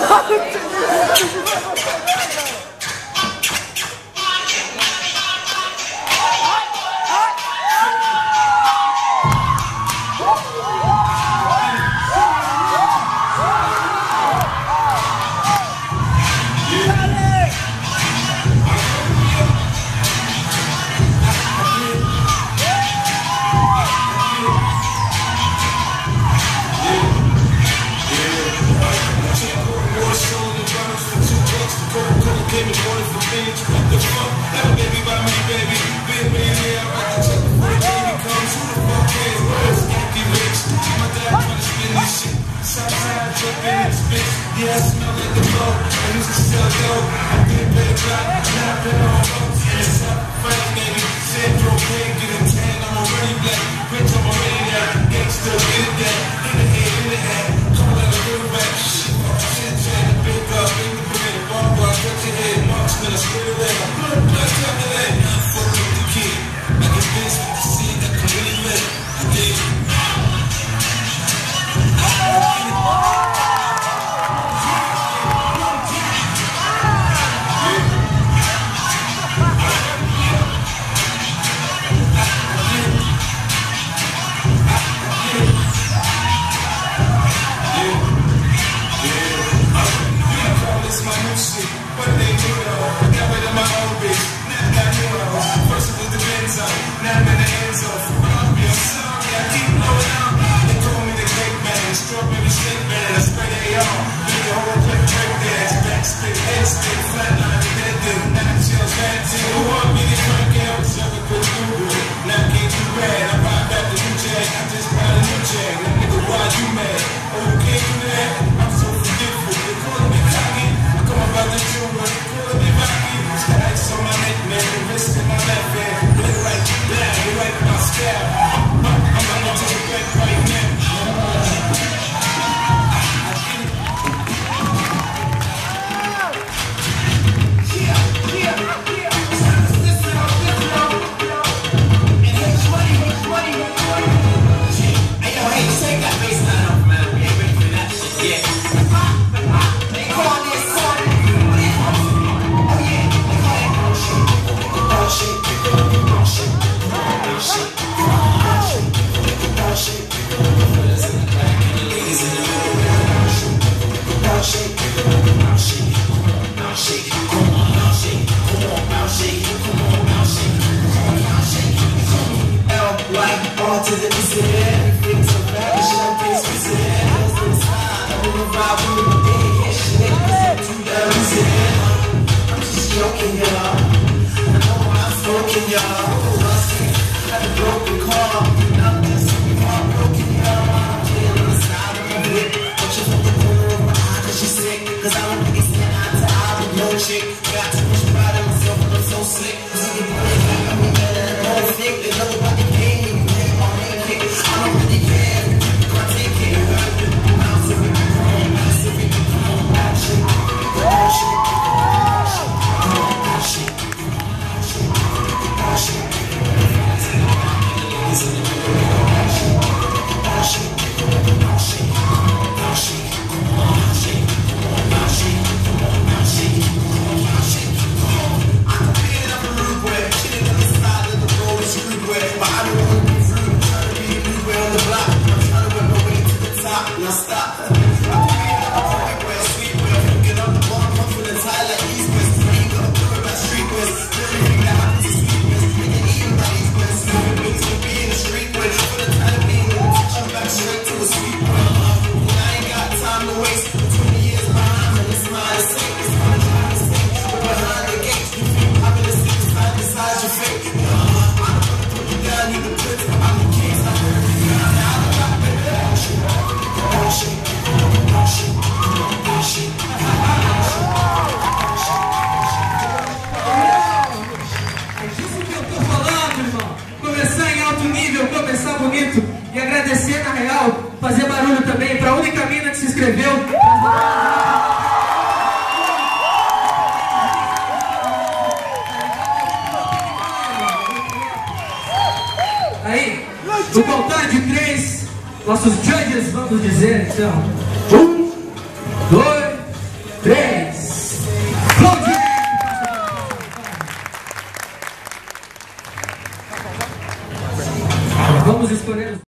Yeah, I smell like the blow. I used to sell dope. I didn't pay the drop. Now I've been on boats. It's up, fight, baby. Said propane, get a tan. I'm already black. Rich, I'm already there. Gangsta, get it there. In the head, in the head. Come like a real back. Shit, shit, big up, in the bread. Bomb bar, cut your head. Marksman, I spit it in. Blast up the head. Fuck with the kid. I get this with the seed that can really live. I did. Fazer barulho também para a única mina que se inscreveu. Aí, no contar de 3, nossos judges vamos dizer então: 1, 2, Vamos escolher.